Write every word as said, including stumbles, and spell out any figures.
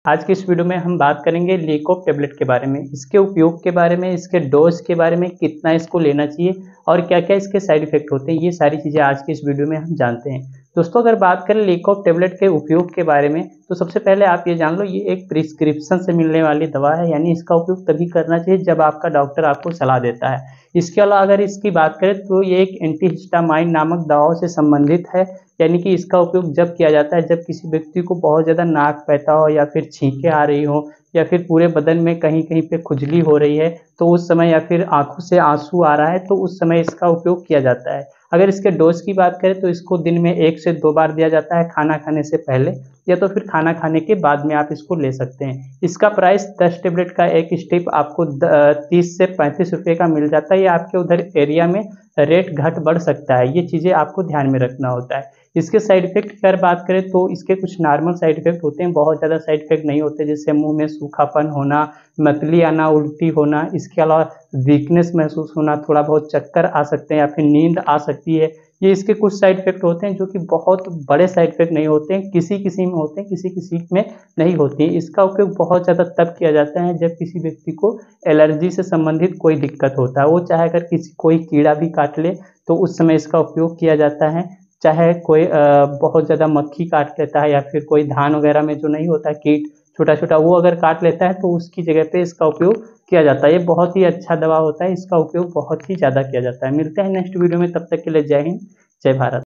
आज की इस वीडियो में हम बात करेंगे लीकोप टेबलेट के बारे में, इसके उपयोग के बारे में, इसके डोज के बारे में, कितना इसको लेना चाहिए और क्या-क्या इसके साइड इफ़ेक्ट होते हैं, ये सारी चीज़ें आज की इस वीडियो में हम जानते हैं। दोस्तों अगर बात करें लीकोप टेबलेट के उपयोग के बारे में, तो सबसे पहले आप ये जान लो ये एक प्रिस्क्रिप्शन से मिलने वाली दवा है, यानी इसका उपयोग तभी करना चाहिए जब आपका डॉक्टर आपको सलाह देता है। इसके अलावा अगर इसकी बात करें तो ये एक एंटीहिस्टामाइन नामक दवाओं से संबंधित है, यानी कि इसका उपयोग जब किया जाता है जब किसी व्यक्ति को बहुत ज़्यादा नाक बहता हो या फिर छींकें आ रही हो या फिर पूरे बदन में कहीं-कहीं पे खुजली हो रही है, तो उस समय या फिर आँखों से आँसू आ रहा है, तो उस समय इसका उपयोग किया जाता है। अगर इसके डोज़ की बात करें तो इसको दिन में एक से दो बार दिया जाता है खाना खाने से पहले या तो फिर खाना खाने के बाद में आप इसको ले सकते हैं। इसका प्राइस दस टेबलेट का एक स्ट्रिप आपको द तीस से पैंतीस रुपए का मिल जाता है, या आपके उधर एरिया में रेट घट-बढ़ सकता है, ये चीज़ें आपको ध्यान में रखना होता है। इसके साइड इफ़ेक्ट की अगर बात करें तो इसके कुछ नॉर्मल साइड इफ़ेक्ट होते हैं, बहुत ज़्यादा साइड इफ़ेक्ट नहीं होते, जैसे मुँह में सूखापन होना, मतली आना, उल्टी होना, इसके अलावा वीकनेस महसूस होना, थोड़ा बहुत चक्कर आ सकते हैं या फिर नींद आ सकती है। ये इसके कुछ साइड इफ़ेक्ट होते हैं जो कि बहुत बड़े साइड इफ़ेक्ट नहीं होते हैं, किसी-किसी में होते हैं, किसी-किसी में नहीं होती हैं। इसका उपयोग बहुत ज़्यादा तब किया जाता है जब किसी व्यक्ति को एलर्जी से संबंधित कोई दिक्कत होता है, वो चाहे अगर किसी कोई कीड़ा भी काट ले, तो उस समय इसका उपयोग किया जाता है। चाहे कोई अ, बहुत ज़्यादा मक्खी काट लेता है या फिर कोई धान वगैरह में जो नहीं होता कीट छोटा-छोटा, वो अगर काट लेता है तो उसकी जगह पे इसका उपयोग किया जाता है। ये बहुत ही अच्छा दवा होता है, इसका उपयोग बहुत ही ज़्यादा किया जाता है। मिलते हैं नेक्स्ट वीडियो में, तब तक के लिए जय हिंद, जय भारत।